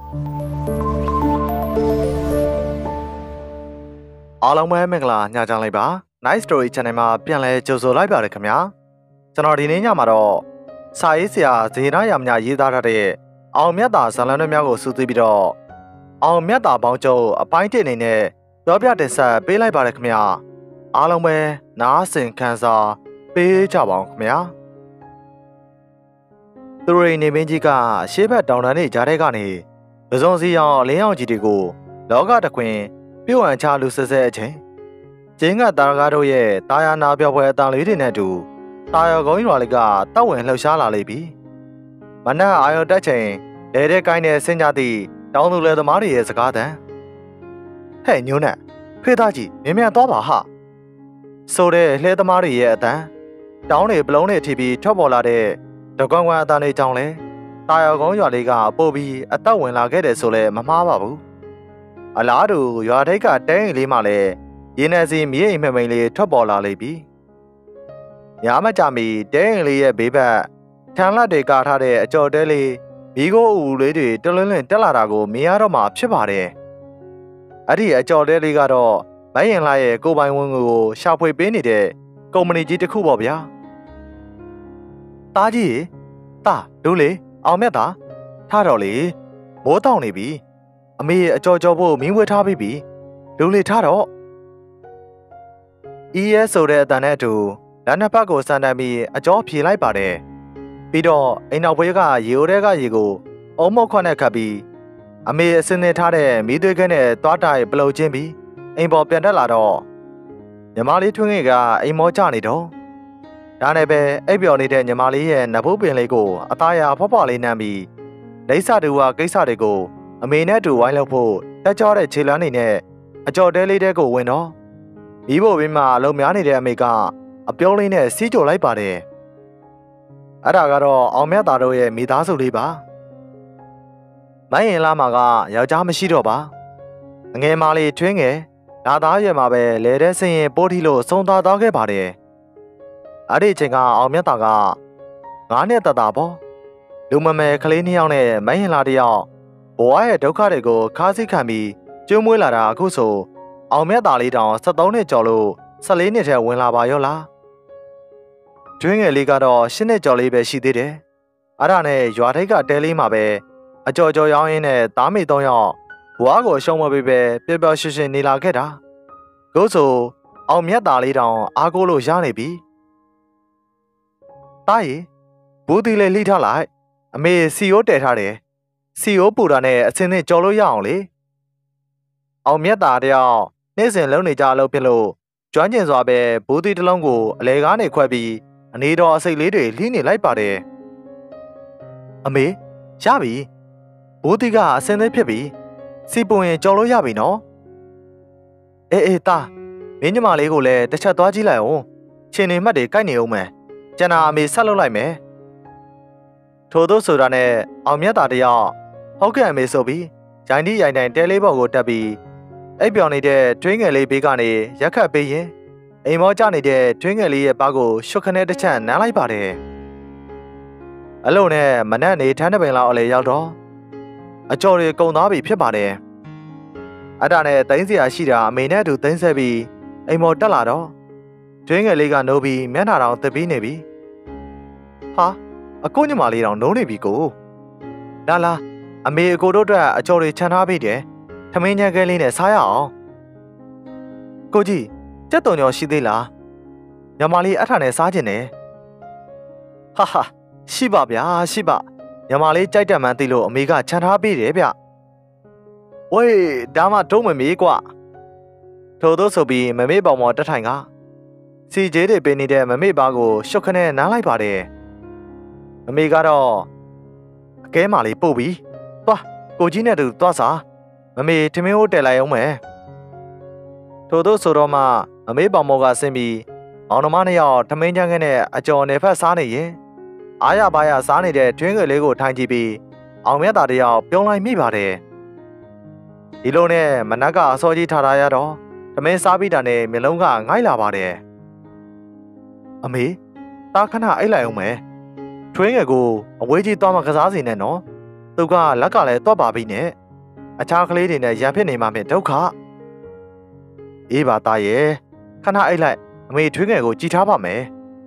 အားလုံးပဲမင်္ဂလာညချမ်းလိုက်ပါ Nice Story Channel မှာပြန်လဲကြိုဆိုလိုက်ပါရခင်ဗျာကျွန်တော်ဒီနေ့ညမှာတော့စာရေးဆရာဇေနာရမညာရေးသားထားတဲ့အောင်မြတ်တာဇာတ်လမ်းတွေများကိုစူးစီးပြီးတော့အောင်မြတ်တာပေါင်းကျုပ်အပိုင်းတစ်အနေနဲ့ပြောပြတင်ဆက်ပေးလိုက်ပါရခင်ဗျာအားလုံးပဲနားဆင်ခံစားပေးကြပါအောင်ခင်ဗျာသူရိနေမင်းကြီးကရှေးဘက်တောင်တန်းတွေကြားထဲကနေပဇွန်စီအောင်အလင်းအောင်ကြီးတွေကိုလောကတခွင်ပြုတ်အံချလူဆဲဆဲအချိန်ကျင်းကတာကားတို့ရဲ့တာယာနာပြောပွဲအတန်လေးတွေနဲ့အတူတာယာကုန်းရွာလေးကတောက်ဝင်လှုပ်ရှားလာလိမ့်ပြီမနက်အာရုံတက်ချိန်လဲတဲ့ကိုင်းနဲ့ဆင်းကြသည့်တောင်းသူလဲသမားတွေရဲ့စကားတန်ဟဲ့ညိုးနဲ့ဖေးသားကြီးမြင်မြန်သွားပါဟာဆိုတဲ့လှဲသမားတွေရဲ့အတန်တောင်းတွေပလုံးတွေထိပြီးထွက်ပေါ်လာတဲ့တကွမ်းကွမ်းအတန်တွေကြောင့်လဲတာယာကုန်းရွာလေးကပို့ပြီးအသက်ဝင်လာခဲ့တယ်ဆိုလဲမမှားပါဘူးအလားတူရွာထိပ်ကတဲအိမ်လေးမှလည်းရင်းနေစီမြေအိမ်မှမိန်လေးထွက်ပေါ်လာလိမ့်ပြီ။ညမကြမီတဲအိမ်လေးရဲ့ဘေးဘက်ထန်လက်တွေကာထားတဲ့အကြော်တဲလေးမိခိုးအူလေးတွေတလွန်းလွန်းတက်လာတာကိုမြင်ရတော့မှဖြစ်ပါတယ်။အဲ့ဒီအကြော်တဲလေးကတော့မယင်လာရဲ့ကိုပိုင်ဝင်းကိုရှာဖွေပေးနေတဲ့ကုမ္ပဏီကြီးတစ်ခုပေါ့ဗျာ။တားကြီးတာလူလေအောင်မြတ်တာထားတော့လေမိုးတောင်နေပြီ။အမေအကြော်ကြော်ဖို့မင်းဝဲထားပြီးပြီလူလေထားတော့ES ဆိုတဲ့အတန်နဲ့အတူလက်နှစ်ဖက်ကိုစမ်းတမ်းပြီးအကြောဖြေလိုက်ပါတယ်ပြီးတော့အိမ်နောက်ဘွေးကရေအိုးထဲကရေကိုအုံမုတ်ခွက်နဲ့ခတ်ပြီးအမေအစင်းနေထားတဲ့မီးသွေးခဲနဲ့သွားတိုင်ပလုတ်ချင်းပြီးအိမ်ပေါ်ပြန်တက်လာတော့ညီမလေးထွင်းငယ်ကအိမ်မောကျနေတော့ဒါနဲ့ပဲအိပ်ပျော်နေတဲ့ညီမလေးရဲ့နဘိုးပင်လေးကိုအသားရဖွားဖွားလေးနှမ်းပြီးလိမ့်စာတူဝကိစ္စတွေကိုအမေနဲ့တူဝိုင်းလုပ်ဖို့တက်ကြွတဲ့ခြေလမ်းတွေနဲ့အကြော်တဲလေးတဲကိုဝင်တော့မိဖို့ဘင်းမှာအလုံးများနေတဲ့အမေကအပြုံးလေးနဲ့စီးကြိုလိုက်ပါတယ်အဲ့ဒါကတော့အောင်မြတ်သားတို့ရဲ့မိသားစုလေးပါမယင်လာမှာကယောက်ျားမရှိတော့ပါအငယ်မလေးထွင်းငယ်လာသားရွယ်မှာပဲလဲတဲ့ဆင်းရင်ပိုးထီလို့ဆုံးသွားတော့ခဲ့ပါတယ်အဲ့ဒီအချိန်ကအောင်မြတ်သားက9နှစ်တသားပေါ့လူမမယ်ကလေး2ယောက်နဲ့မယင်လာ1ယောက်ဘဝရဲ့ဒုက္ခတွေကိုခါးစိခံပြီးကျွေးမွေးလာတာအခုဆိုအောင်မြတ်သားလေးတောင်73နှစ်ကျော်လို့14နှစ်ထဲဝင်လာပါရောလားကျွင်းငယ်လေးကတော့10နှစ်ကျော်လေးပဲရှိသေးတယ်အဲ့ဒါနဲ့ရွာထိပ်ကတဲလေးမှာပဲအကြော်ကြော်ရောင်းရင်းနဲ့သားမေ3ယောက်ဘွားကိုရှုံးမပေးပဲပျော်ပျော်ရွှင်ရွှင်နေလာခဲ့တာကိုဆိုအောင်မြတ်သားလေးတောင်အားကိုးလို့ရနေပြီတားရီဘူးတီလေးလှိထားလိုက်အမေစီယိုးတဲထားတယ်စီယိုးပူတာနဲ့အစင်းနဲ့ကြော်လို့ရအောင်လေအောင်မြတ်သားတယောက်နေ့စဉ်လုံနေကြလို့ဖြစ်လို့ကျွမ်းကျင်စွာပဲဘူးသီးတစ်လုံးကိုအလဲကားနေခွဲပြီးအနေတော်အစိတ်လေးတွေလှီးနေလိုက်ပါတယ်အမေရပြီဘူးသီးကအစင်းသေးဖြစ်ပြီစီပွန်ရင်ကြော်လို့ရပြီနော်အေးတာမင်းညီမလေးကိုလည်းတစ်ချက်သွားကြည့်လိုက်အောင်ချင်းနေမှတ်တွေကိုက်နေအောင်မယ်ကျန်တာအမေဆက်လုပ်လိုက်မယ်ထို့သောဆိုတာနဲ့အောင်မြတ်သားတယောက်ဟုတ်ကဲ့အမေဆိုပြီးရိုင်းတီးရိုင်းတိုင်တဲလေးပေါ်ကိုတက်ပြီးအိပ်ပျော်နေတဲ့တွင်းငယ်လေးဘေးကနေရက်ခတ်ပေးရင်အိမ်မောကျနေတဲ့တွင်းငယ်လေးရဲ့ပါးကိုရှုပ်ခနဲ့တစ်ချက်နမ်းလိုက်ပါတယ်အလုံးနဲ့မနက်နေထန်းတစ်ပင်လောက်အလေရောက်တော့အကျော်တွေကုံသွားပြီဖြစ်ပါတယ်အဲ့ဒါနဲ့တိုင်းစရာရှိတာအမေနဲ့အတူတိုင်းဆက်ပြီးအိမ်မောတက်လာတော့တွင်းငယ်လေးကနိုးပြီးမျက်နှာတောင်တက်ပြီးနေပြီဟာအကိုညီမလေးတောင်နိုးနေပြီကိုလာအမေအကိုတို့အတွက်အကျော်တွေခြံထားပြီးတယ်ထမင်းညံကဲလေးနဲ့စားရအောင်ကိုကြီးကြက်တုံကျော်ရှိသေးလားညီမလေးအထာနဲ့စားကျင်တယ်ဟာရှိပါဗျာရှိပါညီမလေးကြိုက်တယ်မှန်းသိလို့အမေကခြံထားပေးတယ်ဗျဝေးဒါမှတုံးမမေးကွာထို့သောဆိုပြီးမမေးပေါင်ပေါ်တက်ထိုင်ကစီကျေးတွေပေးနေတဲ့မမေးပါကိုရှုပ်ခနဲ့နားလိုက်ပါတယ်မမေကတော့အကဲမလေးပို့ပြီးသွားကိုကြီးနဲ့တူသွားစားမမေထမင်းဟိုတယ်လိုက်အောင်မယ်ထို့သောဆိုတော့မှမမေပေါင်မောကဆင်းပြီးမောင်နှမ2ယောက်ထမင်းချမ်းခင်းနဲ့အကျော်နယ်ဖက်စားနေရင်အားရပါရစားနေတဲ့တွင်းငယ်လေးကိုထိုင်ကြည့်ပြီးအောင်မြတ်သားတယောက်ပြုံးလိုက်မိပါတယ်ဒီလိုနဲ့မနက်ကအစောကြီးထားရတော့ထမင်းစားပြီးတာနဲ့မျက်လုံးကငိုက်လာပါတယ်အမေတားခဏအိတ်လိုက်အောင်မယ်ထွင်းငယ်ကိုအဝေးကြီးသွားမှကစားစီနဲ့နော်သူကလက်ကလည်းတော့ပါပြီနဲ့အခြားကလေးတွေနဲ့ရံဖြစ်နေမှဖြင့်ဒုက္ခအေးပါသားရဲ့ခဏအိတ်လိုက်အမေထွေးငယ်ကိုကြည်ထားပါမယ်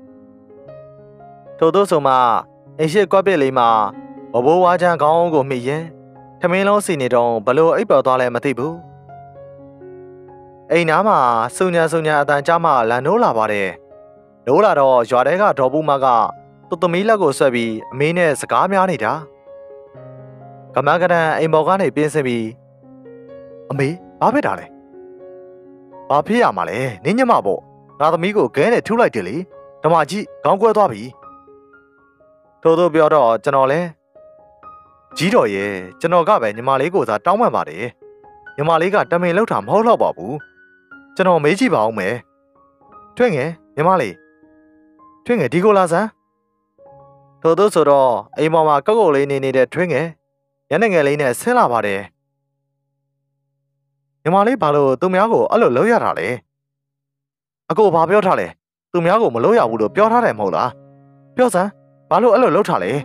ထို့သောဆိုမှအိမ်ရှိကွက်ပစ်လေးမှာဘဘိုးဝါချမ်းခေါင်းကိုမိရင်ထမင်းလုံးစီနေတော့ဘလို့အိပ်ပျော်သွားလဲမသိဘူးအိမ်နားမှာစုံညာအတန်ကြားမှလန်နိုးလာပါတယ်နိုးလာတော့ရွာထဲကဒေါ်ဘူးမကသူ့သမီးလက်ကိုဆွဲပြီးအမေနဲ့စကားများနေတာကမန်းကရန်အိမ်ပေါ်ကနေပြင်းစင်ပြီးအမေဘာဖြစ်တာလဲဘာဖြစ်ရမှာလဲနင်းညမပေါ့ငါသမီးကိုခဲနဲ့ထုလိုက်တယ်လေဓမ္မကြီးခေါင်းကွဲသွားပြီထို့သောပြောတော့ကျွန်တော်လဲကြီးတော်ရဲ့ကျွန်တော်ကပဲညီမလေးကိုသာတောင်းပန်ပါတယ်ညီမလေးကတမင်လောက်တာမဟုတ်တော့ပါဘူးကျွန်တော်မေးကြည့်ပါဦးမယ်ထွင်းငယ်ညီမလေးထွင်းငယ်ဒီကိုလာစမ်းထို့သောဆိုတော့အိမ်ပေါ်မှာကောက်လေးနေတဲ့ထွင်းငယ်ညနေငယ်လေးနဲ့ဆင်းလာပါတယ်ညီမလေးဘာလို့သူများကိုအဲ့လိုလုပ်ရတာလဲအကိုဘာပြောထားလဲသူများကိုမလုပ်ရဘူးလို့ပြောထားတယ်မဟုတ်လားပြောစမ်းဘာလို့အဲ့လိုလုပ်ထားလဲ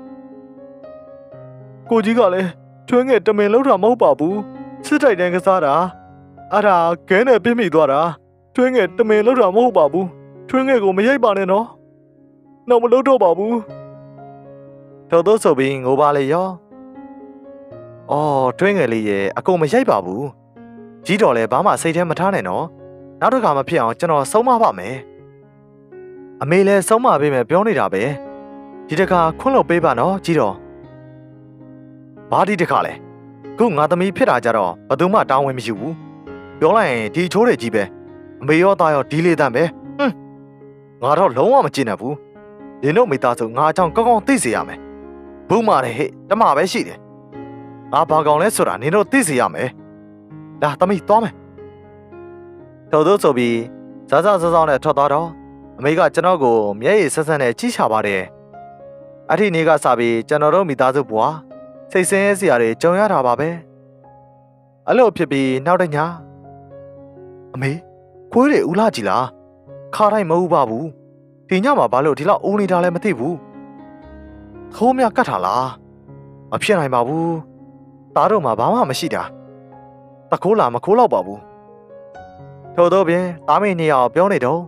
ကိုကြီးကလည်းထွင်းငယ်တမင်လုပ်တာမဟုတ်ပါဘူးစစ်တိုက်တန်းကစားတာအဲ့ဒါခဲနဲ့ပြင်းမိသွားတာထွင်းငယ်တမင်လုပ်တာမဟုတ်ပါဘူးထွင်းငယ်ကိုမရိုက်ပါနဲ့နော်တော့မလုပ်တော့ပါဘူးထို့သောဆိုပြီးငိုပါလေရောအော်ထွင်းငယ်လေးရဲ့အကိုမရိုက်ပါဘူးကြီးတော်လည်းဘာမှစိတ်ထဲမထားနဲ့နော်နောက်တစ်ခါမဖြစ်အောင်ကျွန်တော်ဆုံးမပါမယ်အမေလည်းဆုံးမပေးမယ်ပြောနေတာပဲဒီတစ်ခါခွန်းလို့ပေးပါနော်ကြီးတော်ဘာဒီတစ်ခါလဲခုငါသမီးဖြစ်တာကြတော့ဘယ်သူမှတောင်းဝင်မရှိဘူးပြောလိုက်ရင်ဒီချိုးတယ်ကြီးပဲအမေရောသားရောဒီလေတန်ပဲငါတော့လုံးဝမကျင်တတ်ဘူးနင်တို့မိသားစုငါအကြောင်းကောင်းကောင်းသိစေရမယ်ဘူးမာတယ်ဟဲ့တမပဲရှိတယ်ငါဘာကောင်လဲဆိုတာနင်တို့သိစေရမယ်လာသမီးသွားမယ်ထို့သောဆိုပြီးဇာနဲ့ထွက်သွားတော့အမေကကျွန်တော်ကိုမျက်ရည်ဆက်ဆက်နဲ့ကြည့်ချပါတယ်အဲ့ဒီနေ့ကစပြီးကျွန်တော်တို့မိသားစုဘွားစိတ်ဆင်းရဲစရာတွေကြုံရတာပါပဲအဲ့လိုဖြစ်ပြီးနောက်တစ်ညအမေခွေးတွေဦးလာကြည်လားခါတိုင်းမဟုတ်ပါဘူးဒီညမှာဘာလို့ဒီလောက်အိုးနေတာလဲမသိဘူးခိုးမြကတ်ထားလားမဖြစ်နိုင်ပါဘူးသားတို့မှာဘာမှမရှိတာတခိုးလာမခိုးတော့ပါဘူးထို့သောပြင်သားမိနှစ်ယောက်ပြောနေတော့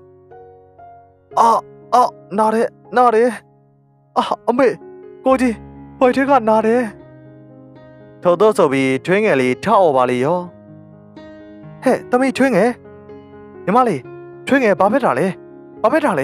နားတယ်အမေကိုကြီးဘွိုက်ထဲကနားတယ်ထို့သောဆိုပြီးထွင်းငယ်လေးထအော်ပါလေရောဟဲ့သမီးထွင်းငယ်ညီမလေးထွင်းငယ်ဘာဖြစ်တာလဲမ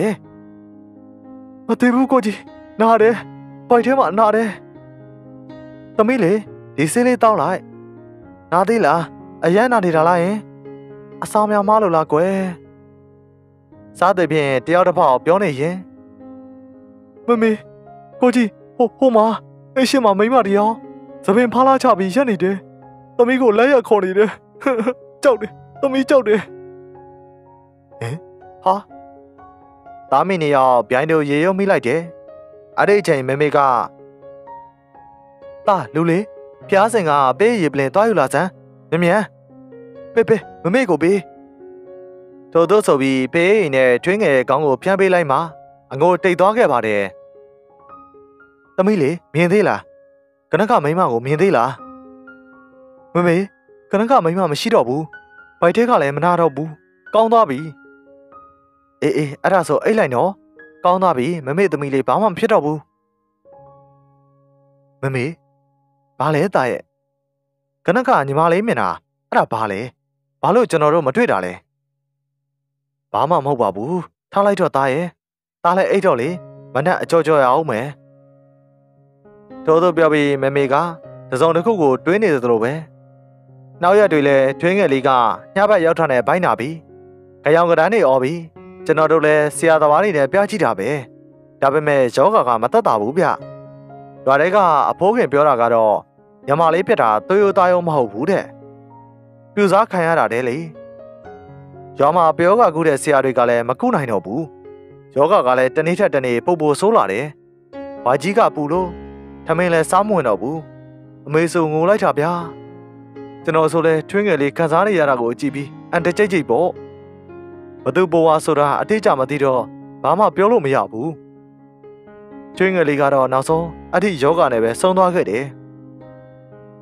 သိဘူးကိုကြီးနားတယ်ဘွိုက်ထဲမှာနားတယ်သမီးလေးဒီဆေးလေးတောင်းလိုက်နားသေးလားအရန်နာနေတာလားယင်အဆောင်များမလို့လားကွယ်စားတဲ့ဖြင့်တယောက်တစ်ဖောက်ပြောနေရင်မမေကိုကြီးဟိုမှာအရှိမမိမတရားသပင်ဖားလာချပြီးရက်နေတယ်သမီးကိုလက်ရက်ခေါ်နေတယ်ကြောက်တယ်သမီးကြောက်တယ်ဟာသားမင်းနေရောပြိုင်တို့ရေရုံမိလိုက်တယ်အဲ့ဒီအချိန်မေကတာလူလေးဖျားစင်ကပေးရေပလင်တွားယူလာစမ်းမြန်ပေးမမေကိုပေးထို့သောဆိုပြီးပေးအိမ်နဲ့ထွင်းငယ်ကောင်းကိုဖျန်းပေးလိုက်မှအငိုတိတ်သွားခဲ့ပါတယ်သမီးလေးမြင်သေးလားကနကမိမကိုမြင်သေးလားမမေကနကမိမမရှိတော့ဘူးဘိုက်ထဲကလည်းမနာတော့ဘူးကောင်းသွားပြီအေးအဲ့ဒါဆိုအိတ်လိုက်နော်ကောင်းသွားပြီမမေသမီးလေးဘာမှမဖြစ်တော့ဘူးမမေဘာလဲတာရဲ့ကနကညီမလေးမြင်တာအဲ့ဒါဘာလဲဘာလို့ကျွန်တော်တို့မတွေ့တာလဲဘာမှမဟုတ်ပါဘူးထားလိုက်တော့သားရဲ့သားလည်းအိတ်တော့လေမနဲ့အကြောရအောင်မယ်ထို့သောပြောပြီးမေကတစုံတစ်ခုကိုတွင်းနေသလိုပဲနောက်ရက်တွေလည်းထွင်းငယ်လေးကညဘက်ရောက်ထားတဲ့ဘိုင်းနာပြီးကြောင်ကရန်နေអော်ပြီးကျွန်တော်တို့လည်းဆရာသမားတွေနဲ့ပြကြည့်တာပဲဒါပေမဲ့ယောဂါကမတက်တာဘူးဗျရွာထဲကအဖိုးခင်ပြောတာကတော့ညမလေးဖြစ်တာသွေးရိုးသားရုံမဟုတ်ဘူးတဲ့ပြူစားခံရတာတဲ့လေရွာမှာပြောကကူးတဲ့ဆရာတွေကလည်းမကူနိုင်တော့ဘူးယောဂါကလည်းတနေ့ထက်တနေ့ပုတ်ဆိုးလာတယ်ဘာကြီးကပူလို့ထမင်းလည်းစားမဝင်တော့ဘူးအမေဆိုငိုလိုက်တာဗျာကျွန်တော်ဆိုလဲထွင်းငယ်လေးခံစားနေရတာကိုကြည့်ပြီးအန်တကြိတ်ပေါ့ဘသူဘဝဆိုတာအတိအကျမသိတော့ဘာမှပြောလို့မရဘူးထွင်းငယ်လေးကတော့နောက်ဆုံးအဲ့ဒီယောဂါနဲ့ပဲဆုံးသွားခဲ့တယ်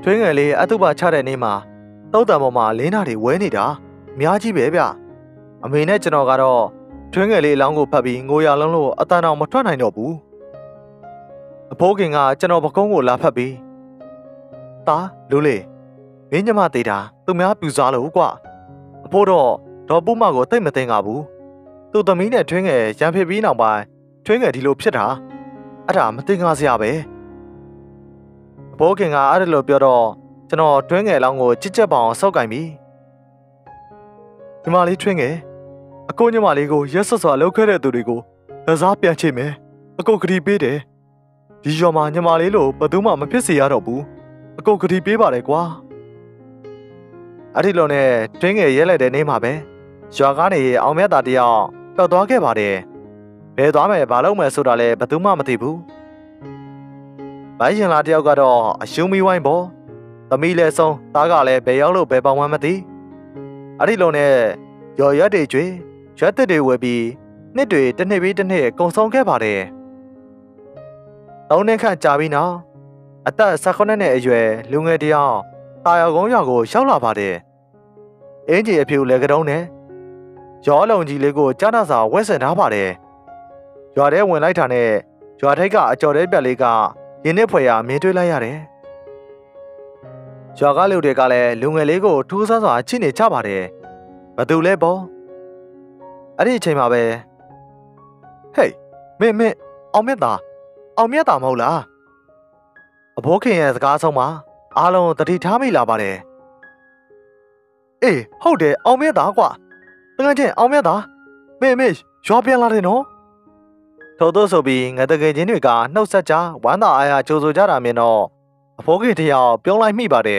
ထွင်းငယ်လေးအတုပချတဲ့နေ့မှာတောက်တံပေါ်မှာလင်းနာတွေဝဲနေတာအများကြီးပဲဗျအမေနဲ့ကျွန်တော်ကတော့ထွင်းငယ်လေးအလောင်းကိုဖတ်ပြီးငိုရလုံးလို့အတန်တော်မထွက်နိုင်တော့ဘူးအဖိုးခင်ကကျွန်တော်ပကုံးကိုလာဖတ်ပြီးတာလူလေးမင်းညမသေးတာသူများပြူစားလို့ကွာအဖိုးတော့ဒေါ်ပူမကိုတိတ်မသိငါဘူးသူ့သမီးနဲ့ထွင်းငယ်ရံဖြစ်ပြီးနောက်ပိုင်းထွင်းငယ်ဒီလိုဖြစ်တာအဲ့ဒါမသိငါစရာပဲအဖိုးခင်ကအဲ့ဒါလိုပြောတော့ကျွန်တော်ထွင်းငယ်လောင်းကိုကြစ်ကြက်ပအောင်ဆောက်ကင်ပြီးညီမလေးထွင်းငယ်အကိုညီမလေးကိုရက်ဆွတ်စွာလှုပ်ခဲ့တဲ့သူတွေကိုလက်စားပြန်ချိမယ်အကိုဂရီပေးတယ်ဒီရွာမှာညီမလေးလို့ဘယ်သူမှမဖြစ်စေရတော့ဘူးအကိုဂရီပေးပါတယ်ကွာအဲ့ဒီလိုနဲ့ထွင်းငယ်ရဲလိုက်တဲ့နေ့မှာပဲရွာကားနေအောင်မြတ်သားတယောက်ပျောက်သွားခဲ့ပါတယ်ဘယ်သွားမယ်ဘာလုပ်မယ်ဆိုတာလည်းဘယ်သူမှမသိဘူးဘိုင်းရှင်လာတယောက်ကတော့အရှုံးမီဝိုင်းပေါ့သမီးလည်းဆုံးသားကလည်းဘယ်ရောက်လို့ဘယ်ပေါင်မှမသိအဲ့ဒီလိုနဲ့ရော်ရွက်တွေကျွေးရွက်တစ်တွေဝယ်ပြီးနှစ်တွေတစ်နှစ်ပြီးတစ်နှစ်ကုံဆုံးခဲ့ပါတယ်၃နှစ်ခန့်ကြာပြီးနောက်အသက်18နှစ်အရွယ်လူငယ်တယောက်တာယာကုန်းရွာကိုရောက်လာပါတယ်အင်းကြီးအဖြူလက်ကုံးနဲ့ရောအလုံးကြီးလေးကိုကြားနာစာဝက်ဆင်ထားပါတယ်ရွာထဲဝင်လိုက်တာနဲ့ရွာထိပ်ကအကြော်တဲ့ပြက်လေးကရင်းနှစ်ဖွယ်ရာမြင်တွေ့လိုက်ရတယ်ရွာကလူတွေကလည်းလူငယ်လေးကိုထူးဆန်းစွာချိနေကြပါတယ်ဘသူလဲပေါ့အဲ့ဒီအချိန်မှာပဲဟေးမင်းအောင်မြတ်တာမဟုတ်လားအဖိုးခင်ရဲ့စကားဆုံးမှာအားလုံးတတိထားမိလာပါတယ်အေးဟုတ်တယ်အောင်မြတ်တာကွာတကယ်ချင်းအောင်မြတ်တာမင်းရွာပြန်လာတယ်နော်ထို့သောဆိုပြီးငါတကယ်ချင်းတွေကနှုတ်ဆက်ကြဝမ်းသာအားရကြိုဆိုကြတာမြင်တော့အဖိုးခင်တယောက်ပြုံးလိုက်မိပါတယ်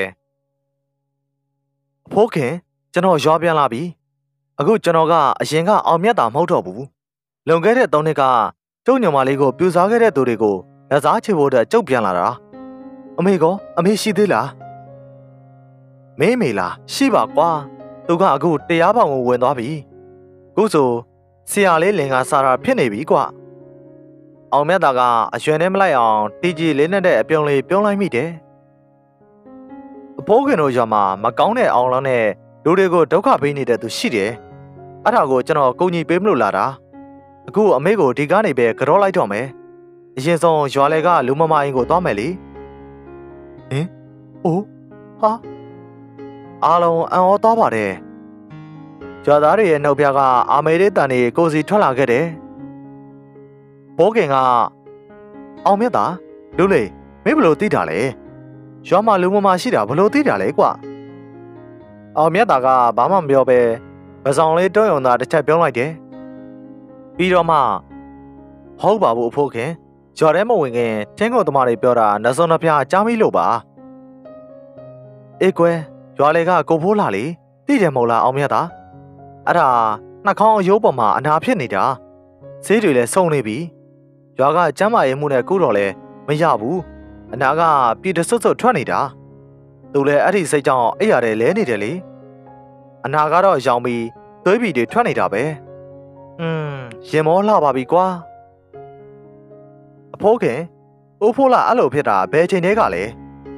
အဖိုးခင်ကျွန်တော်ရွာပြန်လာပြီအခုကျွန်တော်ကအရင်ကအောင်မြတ်တာမဟုတ်တော့ဘူးလွန်ခဲ့တဲ့3နှစ်ကကျုပ်ညမလေးကိုပြူစားခဲ့တဲ့သူတွေကိုလက်စားချေဖို့အတွက်ကျုပ်ပြန်လာတာအမေရှိသေးလားမေလားရှိပါကွာသူကအခုတရားပေါင်ကိုဝင်သွားပြီခုဆိုဆရာလေးလင်ကစားတာဖြစ်နေပြီကွာအောင်မြတ်တာကအရွယ်နဲ့မလိုက်အောင်တီကြီးလေးနဲ့တဲ့အပြုံးလေးပြုံးလိုက်မိတယ်အဖိုးခင်တို့ရွာမှာမကောင်းတဲ့အောင်လောင်းနဲ့လူတွေကိုဒုက္ခပေးနေတဲ့သူရှိတယ်အဲ့ဒါကိုကျွန်တော်ကုညီပေးမလို့လာတာအခုအမေကိုဒီကားနေပဲကြောလိုက်တော့မယ်အရင်ဆုံးရွာလေကလူမမအင်းကိုသွားမယ်လေဟင်အိုးဟာအားလုံးအံ့ဩသွားပါတယ်ရွာသားတွေရဲ့နှုတ်ပြကအာမေလေးတန်တွေကိုစီထွက်လာခဲ့တယ်ဘိုးခင်ကအောင်မြတ်တာလူလေးမင်းဘလို့သိတာလဲရွာမှာလူမမရှိတာဘလို့သိတာလဲကွာအောင်မြတ်တာကဘာမှမပြောပဲပစောင်လေးတွန်းယုံသားတစ်ချက်ပြောလိုက်တယ်ပြီးတော့မှဟုတ်ပါဘူးအဖိုးခင်ရွာထဲမဝင်ခင်တင်းကုန်သမားတွေပြောတာနှစုံနှဖျားကြားမိလို့ပါအေးကွယ်ရွာလေကကိုဖိုးလာလေသိတယ်မဟုတ်လားအောင်မြတ်တာအဲ့ဒါနှာခေါင်းအယိုးပေါ်မှာအနာဖြစ်နေတာဆေးတွေလည်းဆုံးနေပြီရွာကကျမ်းမာရေးမှုနဲ့ကုတော့လဲမရဘူးအနာကပြည့်တဆွတ်ဆွတ်ထွက်နေတာသူလည်းအဲ့ဒီစိတ်ကြောင့်အိပ်ရတယ်လဲနေတယ်လေအနာကတော့ရောင်ပြီးသွေးပြီးတွေထွက်နေတာပဲရင်မောလှပါပြီကွာအဖိုးခင်အိုးဖိုးလာအဲ့လိုဖြစ်တာဘယ်ချိန်တည်းကလဲ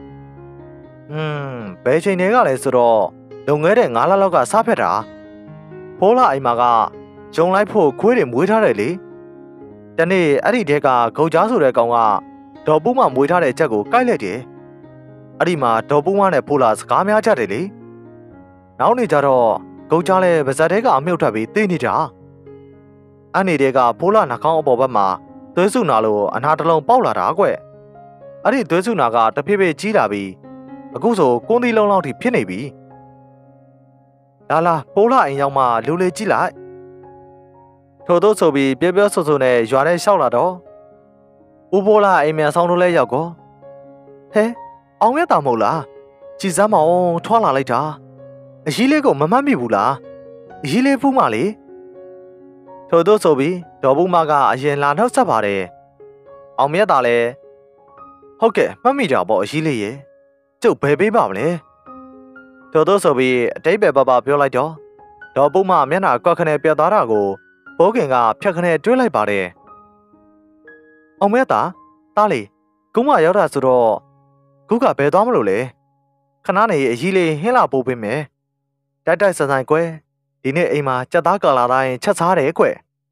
ဘယ်ချိန်တည်းကလဲဆိုတော့လုံငဲတဲ့9လလောက်ကစားဖက်တာဖိုးလာအိမ်မှာကဂျုံလိုက်ဖို့ခွေးတွေမွေးထားတယ်လေတနေ့အဲ့ဒီတဲကဂုတ်ကြားဆိုတဲ့ကောင်ကဒေါ်ပူးမမွေးထားတဲ့ချက်ကိုကိုက်လိုက်တယ်အဲ့ဒီမှာဒေါ်ပူးမနဲ့ဖိုးလာစကားများကြတယ်လေနောက်နေကြတော့ဂုတ်ကြားလဲဗဇက်တဲကအမြုပ်ထွက်ပြီးသိနေတာအဲ့နေတဲကဖိုးလာနှာခေါင်းအပေါ်ဘက်မှာသွေးစုနာလို့အနာတစ်လုံးပေါက်လာတာကွအဲ့ဒီသွေးစုနာကတဖြည်းဖြည်းကြီးလာပြီးအခုဆိုကွန်းသီးလုံးလောက်ထိဖြစ်နေပြီလာဖိုးလာအိမ်ရောက်မှလူလေးကြည့်လိုက်ထို့သောဆိုပြီးပြောဆိုဆိုနဲ့ရွာထဲလျှောက်လာတော့ဦးဖိုးလာအိမ်မြန်ဆောင်လို့လဲရောက်ကောဟဲအောင်ရတာမဟုတ်လားကြည်စမ်းမအောင်ထွားလာလိုက်တာအကြီးလေးကိုမမှတ်မိဘူးလားအကြီးလေးဖူးမလေထို့သောဆိုပြီးဒေါ်ဘူးမကအရင်လာနောက်ဆက်ပါတယ်အောင်မြတ်တာလည်းဟုတ်ကဲ့မှတ်မိတာပေါ့အကြီးလေးရေကျုပ်ဘယ်ပေးပါမလဲထို့သောဆိုပြီးအတိတ်ပဲပပြောလိုက်တော့ဒေါ်ဘူးမမျက်နှာကွက်ခနဲ့ပြတ်သွားတာကိုဘိုးခင်ကဖြတ်ခနဲ့တွေးလိုက်ပါတယ်အောင်မြတ်တာတားလေကုမရောက်တာဆိုတော့ခုကဘယ်သွားမလို့လဲခဏနေအကြီးလေးဟင်းလာပို့ပေးမယ်တိုက်တိုက်ဆန်ဆန်ကွယ်ဒီနေ့အိမ်မှာကြက်သားကလာတိုင်းချက်စားတယ်ကွယ်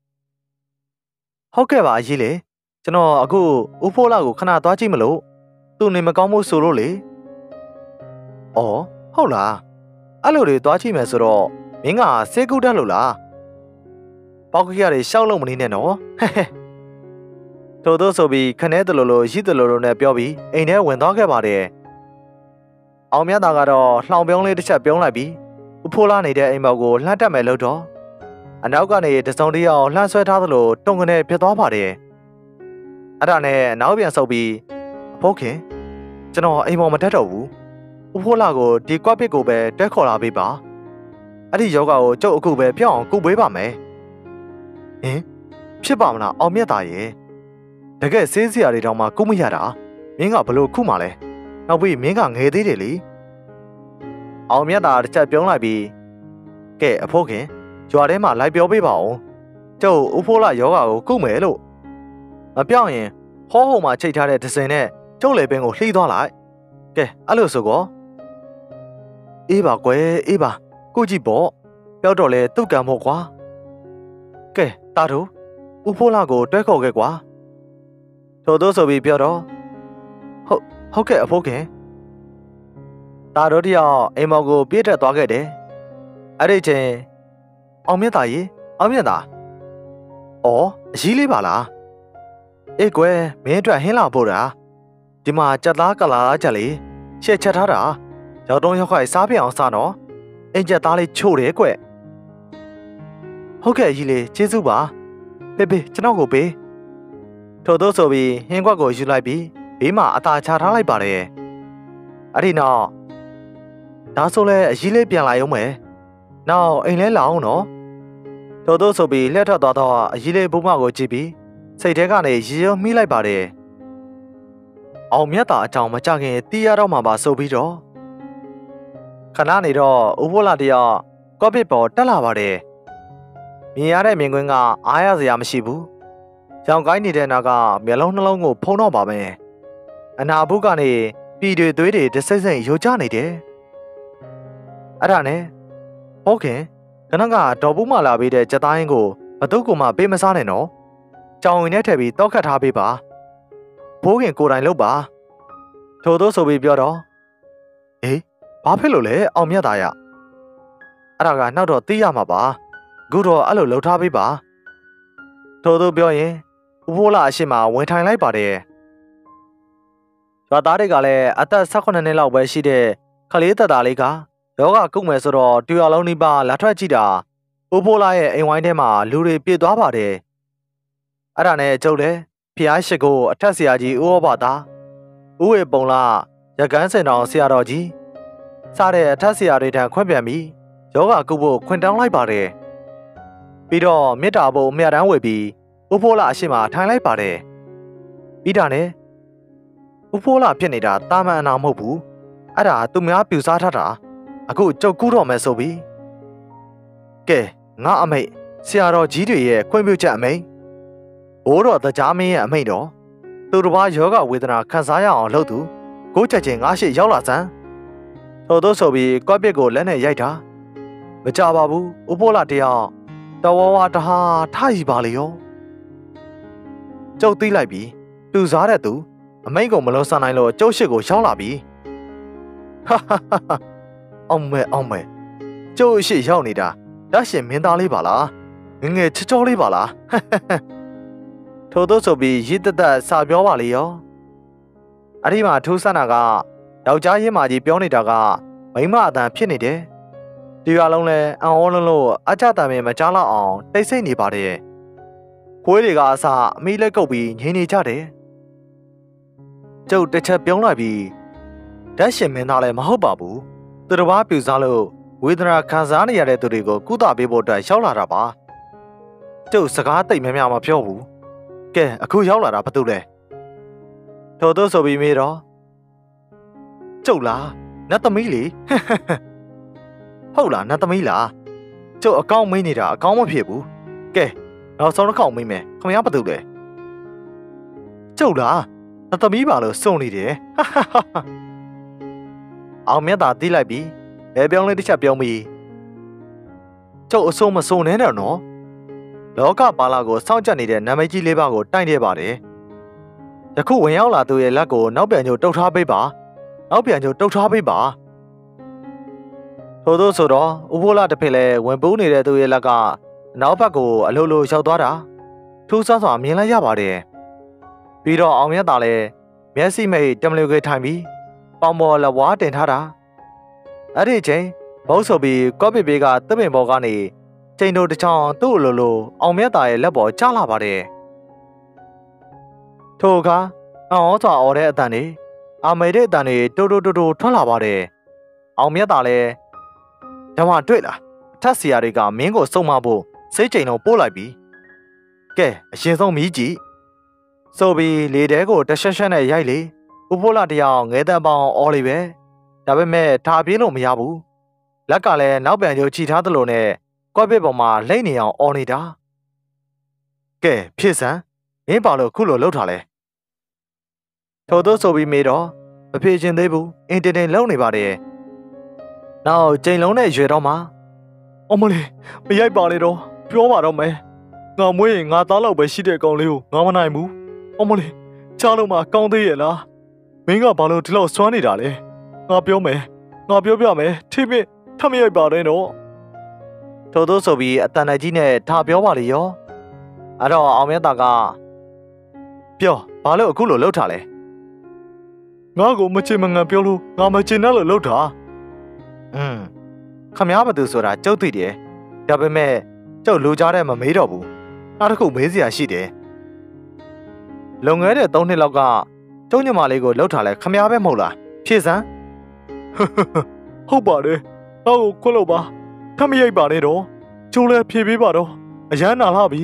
ဟုတ်ကဲ့ပါအကြီးလေးကျွန်တော်အခုဦးဖိုးလာကိုခဏသွားကြည့်မလို့သူနေမကောင်းမှုဆိုလို့လေအော်ဟုတ်လားအဲ့လိုတွေသွားကြည့်မယ်ဆိုတော့မင်းကစေကူတက်လို့လားပေါက်ခရတွေရှောက်လို့မနေနဲ့နော်ဟဲ့ဟဲ့ထို့သောဆိုပြီးခနဲတလို့လို့ရှိတလို့လို့နဲ့ပြောပြီးအိမ်ထဲဝင်သွားခဲ့ပါတယ်အောင်မြတ်သားကတော့လှောင်ပြုံးလေးတစ်ချက်ပြုံးလိုက်ပြီးဦးဖိုးလာနေတဲ့အိမ်ဘောက်ကိုလှမ်းတက်မယ်လို့တော့အနောက်ကနေတစုံတယောက်လှမ်းဆွဲထားသလိုတုံကနေဖြစ်သွားပါတယ်အဲ့ဒါနဲ့နောက်ပြန်ဆုပ်ပြီးအဖိုးခင်ကျွန်တော်အိမ်ပေါ်မတက်တော့ဘူးဦးဖိုးလာကိုဒီကွက်ပစ်ကိုပဲတွဲခေါ်လာပေးပါအဲ့ဒီယောဂါကိုကျုပ်အခုပဲပြောင်းအောင်ကုပေးပါမယ်ဟင်ဖြစ်ပါမလားအောင်မြတ်သားရဲ့တကယ်စေးစရာတွေတောင်မှကုမရတာမင်းကဘလို့ခုမှလဲနောက်ပြီးမင်းကငယ်သေးတယ်လေအောင်မြတ်သားတစ်ချက်ပြုံးလိုက်ပြီးကဲအဖိုးခင်ရွာထဲမှာလိုက်ပြောပေးပါဦးကျုပ်ဦးဖိုးလာယောဂါကိုကုမယ်လို့မပြောင်းရင်ဟောမှာချိတ်ထားတဲ့ဒဇင်နဲ့ကျုပ်လေပင်ကိုလှီးသွားလိုက်ကဲအဲ့လိုဆိုကောအေးပါကွယ်အေးပါကုကြည့်ပေါ့ပြောတော့လေသူ့ကံမို့ကွာကဲတာတို့ဦးဖိုးလာကိုတွဲခေါ်ခဲ့ကွာထို့သောဆိုပြီးပြောတော့ဟုတ်ကဲ့အဖိုးခင်တာတို့တယောက်အိမ်မောင်ကိုပြေးတက်သွားခဲ့တယ်အဲ့ဒီချိန်အောင်မြတ်သားရေအောင်မြတ်သားအော်အကြီးလေးပါလားအေးကွယ်မင်းအတွက်ဟင်းလာပို့တာဒီမှာကြက်သားကလာလားကြက်လေးရှက်ချက်ထားတာရောက်တော့ရောက်ခိုက်စားပြအောင်စားတော့အင်ကြက်သားလေးချို့တယ်ကွဟုတ်ကဲ့ကြီးလေးကျေးဇူးပါပေးကျွန်တော်ကိုပေးထို့သောဆိုပြီးဟင်းခွက်ကိုယူလိုက်ပြီးဘေးမှာအသာချထားလိုက်ပါတယ်အဲ့ဒီနောက်ဒါဆိုလဲအကြီးလေးပြန်လာရုံပဲနောက်အိမ်လဲလာအောင်နော်ထို့သောဆိုပြီးလက်ထပ်သွားတော့အကြီးလေးဘုမကိုကြည့်ပြီးစိတ်ထဲကနေရေရုံမိလိုက်ပါတယ်အောင်မြတ်တာအကြောင်းမကြခင်တီးရတော့မှပါဆိုပြီးတော့ခဏနေတော့ဦးဖိုးလာတယောက်ကော့ပစ်ပေါ်တက်လာပါတယ်မြင်ရတဲ့မြင်ကွင်းကအားရစရာမရှိဘူးရောင်ကိုင်းနေတဲ့နာကမျက်လုံးနှလုံးကိုဖုံးတော့ပါမယ်အနာဘူးကနေပြည်တွေသွေးတွေတဆိတ်ဆိတ်ယိုကျနေတယ်အဲ့ဒါနဲ့ဟုတ်ခင်ခဏကဒေါ်ဘူးမှလာပေးတဲ့ကြက်သားရင်းကိုဘသူ့ကိုမှပေးမစားနဲ့နော်ကြောင်ဝင်နဲ့ထည့်ပြီးတောက်ခတ်ထားပေးပါဘိုးခင်ကိုယ်တိုင်လုပ်ပါထို့သောဆိုပြီးပြောတော့အေးဘာဖြစ်လို့လဲအောင်မြတ်သားရအဲ့ဒါကနောက်တော့သိရမှာပါအခုတော့အဲ့လိုလှုပ်ထားပေးပါထို့သောပြောရင်ဦးဖိုးလာအရှိမဝင်ထိုင်လိုက်ပါတယ်ရွာသားတွေကလည်းအသက်18နှစ်လောက်ပဲရှိတဲ့ခလေးသက်သားလေးကယောဂကုတ်မယ်ဆိုတော့တူရလုံးနီးပါးလာထွက်ကြည့်တာဦးဖိုးလာရဲ့အိမ်ဝိုင်းထဲမှာလူတွေပြည့်သွားပါတယ်အဲ့ဒါနဲ့ကျုပ်လည်းဖျားရှိကိုအထက်ဆရာကြီးဦးဩဘာသာဦးဝေပုံလာရကန်းစင်တော်ဆရာတော်ကြီးစားတဲ့အထက်ဆရာတွေထံခွင့်ပြန်ပြီးယောဂကုတ်ဖို့ခွင့်တောင်းလိုက်ပါတယ်ပြီးတော့မေတ္တာဘုံအမြတ်တမ်းဝေပြီးဦးဖိုးလာအရှိမထိုင်လိုက်ပါတယ်ပြီးတာနဲ့ဦးဖိုးလာဖြစ်နေတာတာမန်အနာမဟုတ်ဘူးအဲ့ဒါသူများပြူစားထားတာအခုကြုတ်ကူးတော့မယ်ဆိုပြီးကဲငါအမိတ်ဆရာတော်ကြီးတွေရဲ့ခွင့်ပြုချက်အမိတ်ဘိုးတော်တကြားမင်းရဲ့အမိတ်တော်သူတစ်ပါးယောဂဝေဒနာခံစားရအောင်လုပ်သူကိုချက်ချင်းငါရှိရောက်လာစမ်းထို့သောဆိုပြီးကော့ပစ်ကိုလက်နဲ့ရိုက်တာမကြပါဘူးဦးဖိုးလာတယောက်တော်ဝါတဟာထားရီပါလေရောကျုပ်သိလိုက်ပြီးတူစားတဲ့သူအမိတ်ကိုမလုံးဆန်နိုင်လို့ကျုပ်ရှိကိုရောက်လာပြီဟာဟာဟာအောင်မဲကျုပ်ရှိရောက်နေတာဓာတ်ရှင်မင်းသားလေးပါလားငငယ်ချောချောလေးပါလားထို့သောဆိုပြီးရစ်တသက်စာပြောပါလေရောအဲ့ဒီမှာထူးဆန်းတာကယောက်ျားရင်းမာကြီးပြောနေတာကမိန်းမအတန်ဖြစ်နေတယ်ဒီရွာလုံးလဲအံ့ဩလုံးလို့အကြတံမင်မကြားလောက်အောင်တိတ်ဆိတ်နေပါတယ်ခွေးတွေကအစအမိလက်ကုပ်ပြီးငြိမ်နေကြတယ်ကျုပ်တစ်ချက်ပြုံးလိုက်ပြီးဓာတ်ရှင်မင်းသားလည်းမဟုတ်ပါဘူးသူတစ်ပါးပြူစားလို့ဝေဒနာခံစားနေရတဲ့သူတွေကိုကုသပေးဖို့အတွက်ရောက်လာတာပါကျုပ်စကားတိတ်များများမပြောဘူးကဲအခုရောက်လာတာဘာလို့လဲထို့သောဆိုပြီးမေးတော့ကျုပ်လားနတ်သမီးလေဟုတ်လားနတ်သမီးလားကျုပ်အကောင့်မေးနေတာအကောင့်မဖြစ်ဘူးကဲနောက်ဆုံးတစ်ခေါက်မေးမယ်ခင်ဗျားဘာလို့လဲကျုပ်လားနတ်သမီးပါလို့စုံနေတယ်အောင်မြတ်သာတီးလိုက်ပြီးဘယ်ပြောင်းလဲတစ်ချက်ပြောမိကျုပ်အစိုးမစိုးနဲ့နော်လောကပါလာကိုစောင့်ကြပ်နေတဲ့နာမည်ကြီးလေးပါးကိုတိုင်ခဲ့ပါတယ်ယခုဝင်ရောက်လာသူရဲ့လက်ကိုနောက်ပြန်ကျုပ်တုတ်ထားပေးပါနောက်ပြန်ကျုပ်တုတ်ထားပေးပါထို့သောဆိုတော့ဥဖိုးလာတစ်ဖက်လဲဝင်ပူးနေတဲ့သူရဲ့လက်ကအနောက်ဘက်ကိုအလိုလိုရောက်သွားတာထူးဆန်းစွာမြင်လိုက်ရပါတယ်ပြီးတော့အောင်မြတ်သာလဲမျက်စိမိတ်တမလျော်ကေထိုင်ပြီးပေါင်ပေါ်လက်ဝါးတင်ထားတာအဲ့ဒီချိန်ဘုတ်ဆိုပြီးကော့ပီဘေးကသစ်ပင်ပေါ်ကနေချိန်တို့တစ်ချောင်းသူ့အလိုလိုအောင်မြတ်သာရဲ့လက်ပေါ်ကျလာပါတယ်ထိုအခါအော်စွာအော်တဲ့အတန်တွေအာမေတဲ့အတန်တွေတိုးတိုးထွက်လာပါတယ်အောင်မြတ်သာလဲဓမ္မတွေ့လားအထက်စီယာတွေကမင်းကိုစုံမဖို့စိတ်ချိန်တော့ပို့လိုက်ပြီကဲအရင်ဆုံးမြည်ကြည့်ဆိုပြီးလေတဲကိုတရှက်ရှက်နဲ့ရိုက်လေဥဖိုးလာတယောက်ငဲတန်ပေါင်းအော်လေပဲဒါပေမဲ့ထားပြေးလို့မရဘူးလက်ကလည်းနောက်ပြန်ကျုပ်ချီထားသလိုနဲ့ကွက်ပစ်ပေါ်မှာလိမ့်နေအောင်အော်နေတာကဲဖြစ်စမ်းမင်းပါလို့ခုလိုလှုပ်ထားလဲထို့သောဆိုပြီးမေးတော့မဖြေချင်သေးဘူးအင်တင်လုံနေပါတယ်နောက်ချိန်လုံးနဲ့ရွယ်တော့မှအမလေးမရိုက်ပါလေတော့ပြောပါတော့မယ်ငါမွေးရင်ငါသားလောက်ပဲရှိတဲ့ကောင်လေးကိုငါမနိုင်ဘူးအမလေးချားလို့မှကောင်းသေးရဲ့လားမင်းကဘာလို့ဒီလောက်စွမ်းနေတာလဲငါပြောမယ်ငါပြောပြမယ်ထိမ့်ထမရိုက်ပါနဲ့တော့ထို့သောဆိုပြီးအတန်နိုင်ကြီးနဲ့ထားပြောပါလေရောအဲ့တော့အောင်မြတ်တာကပြောဘာလို့အခုလိုလှုပ်ထားလဲငါ့ကိုမချင်မငံပြောလို့ငါမချင်တဲ့လို့လှုပ်တာခမ ्या ဘသူဆိုတာကျုပ်သိတယ်ဒါပေမဲ့ကျုပ်လူကြားတဲ့မမေးတော့ဘူးနောက်တစ်ခုမေးစရာရှိတယ်လွန်ခဲ့တဲ့3နှစ်လောက်ကကျုံညမလေးကိုလှုပ်ထားလဲခမ ्या ပဲမဟုတ်လားဖြည့်စမ်းဟုတ်ပါတယ်ငါ့ကိုခွလို့ပါထမရိုက်ပါနဲ့တော့ကျိုးလဲဖြည့်ပေးပါတော့အရန်နာလာပြီ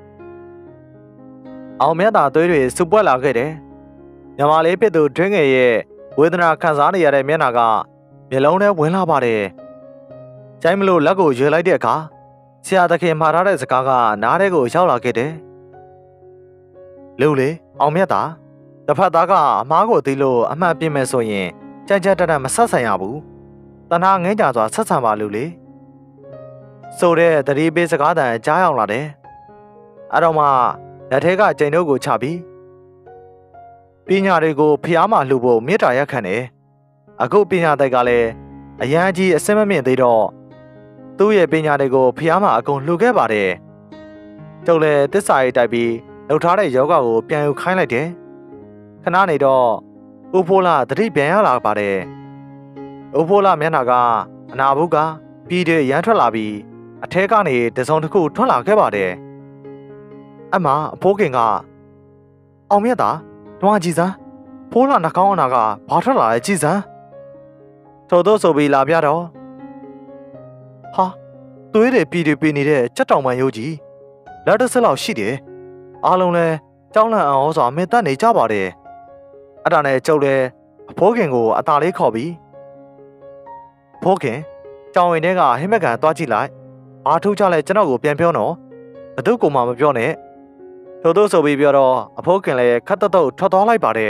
အောင်မြတ်သာသွေးတွေစုပွက်လာခဲ့တယ်ညမလေးဖြစ်သူတွင်းငယ်ရဲ့ဝေဒနာခံစားနေရတဲ့မျက်နှာကမျက်လုံးထဲဝင်လာပါတယ်။ကျိုင်းမလို့လက်ကိုရွေလိုက်တဲ့အခါဆရာသခင်မှာထားတဲ့စကားကနားထဲကိုရောက်လာခဲ့တယ်။လူလေအောင်မြတ်သာတစ်ဖက်သားကအမားကိုသိလို့အမှန်ပြင်မယ်ဆိုရင်ကြမ်းကြမ်းတမ်းမဆက်ဆံရဘူး။တဏှာငင်းကြစွာဆက်ဆံပါလူလေ။ဆိုတဲ့တတိပေးစကားတန်ကြားရောက်လာတယ်။အဲ့တော့မှလက်ထဲကကျိန်တို့ကိုချပြီးပညာတွေကိုဖျားမှလှူဖို့မေတ္တာရက်ခံတယ်။အခုပညာတိုက်ကလည်းအရန်ကြီးအစင်မမြင့်သေးတော့သူ့ရဲ့ပညာတွေကိုဖျားမှအကုန်လှူခဲ့ပါတယ်။ကျုပ်လည်းတစ္ဆာရေးတိုက်ပြီးလှုပ်ထားတဲ့ယောဂကိုပြန်ယူခိုင်းလိုက်တယ်။ခဏနေတော့ဥဖိုးလာတတိပြန်ရလာပါတယ်။ဥဖိုးလာမျက်နှာကအနာဘူးကပြီးတဲ့ရမ်းထွက်လာပြီးအထဲကနေတစုံတစ်ခုထွက်လာခဲ့ပါတယ်။အမအဖိုးခင်ကအောင်မြတ်သာတွားကြည့်စမ်းဖိုးလာနှာခေါင်းအနာကဘာထွက်လာလဲကြည့်စမ်းထို့သောဆိုပြီးလာပြတော့ဟာသွေးတွေပြီးနေတဲ့ကြက်တောင်ပန်းရုပ်ကြီးလက်တစ်စက်လောက်ရှိတယ်အားလုံးလဲကြောင်းလန့်အောင်စွာမင်းတက်နေကြပါတယ်အဲ့ဒါနဲ့ကျုပ်လဲအဖိုးခင်ကိုအသာလေးခေါ်ပြီးဖိုးခင်ကြောင်ဝင်ထဲကဟင်းမကန်သွားကြည့်လိုက်ဘာထူးကြလဲကျွန်တော်ကိုပြန်ပြောနော်ဘသူ့ကိုမှမပြောနဲ့ထို့သောဆိုပြီးပြောတော့အဖိုးခင်လည်းခတ်တုတ်ထွက်သွားလိုက်ပါတယ်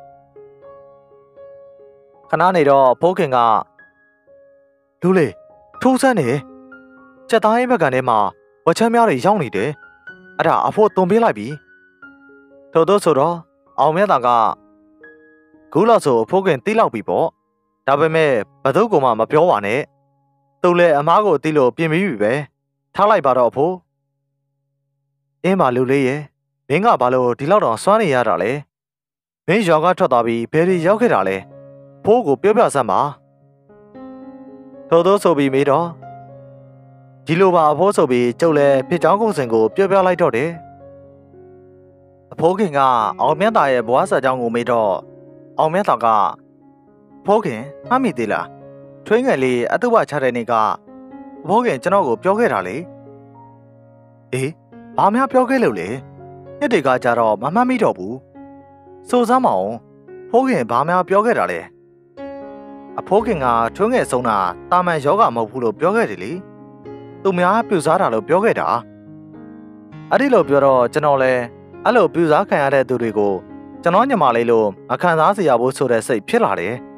ခဏနေတော့ဖိုးခင်ကလူလေထူးဆန်းနေစက်သားရင်ဘက်ကန်ထဲမှာဝချမ်းများတွေရောက်နေတယ်အဲ့ဒါအဖိုးသွန်ပေးလိုက်ပြီထို့သောဆိုတော့အောင်မြတ်တာကခုလောက်ဆိုအဖိုးခင်တီးလောက်ပြီပေါ့ဒါပေမဲ့ဘသူ့ကိုမှမပြောပါနဲ့သူလည်းအမားကိုတီးလို့ပြင်ပြီးပြီပဲထားလိုက်ပါတော့အဖိုးအင်းပါလူလေးရဲ့မင်းကဘာလို့ဒီလောက်တောင်စွမ်းနေရတာလဲမင်းယောဂထွက်သွားပြီးဘယ်ဒီရောက်ခဲ့တာလဲဖိုးကိုပြောပြစမ်းပါထို့သောဆိုပြီးမေးတော့ဒီလိုပါအဖိုးဆိုပြီးကျုပ်လည်းဖြစ်ချောင်းကုန်းစင်ကိုပြောပြလိုက်တော့တယ်အဖိုးခင်ကအောင်မြတ်သားရဲ့ဘွားဆက်ချောင်းကိုမေးတော့အောင်မြတ်သားကဖိုးခင်မှတ်မိသေးလားထွေးငယ်လေးအတုဝချတဲ့နေ့ကအဖိုးခင်ကျွန်တော်ကိုပြောခဲ့တာလေအေးဘာများပြောခဲ့လို့လဲနှစ်တွေကကြတော့မမှတ်မိတော့ဘူးစိုးစမ်းမအောင်ဖိုးခင်ဘာများပြောခဲ့တာလဲအဖိုးခင်ကထွေးငယ်ဆုံးတာတာမန်ယောဂမဟုတ်ဘူးလို့ပြောခဲ့တယ်လေသူများပြူစားတာလို့ပြောခဲ့တာအဲ့ဒီလိုပြောတော့ကျွန်တော်လည်းအဲ့လိုပြူစားခံရတဲ့သူတွေကိုကျွန်တော်ညီမလေးလိုမခံစားစေရဘူးဆိုတဲ့စိတ်ဖြစ်လာတယ်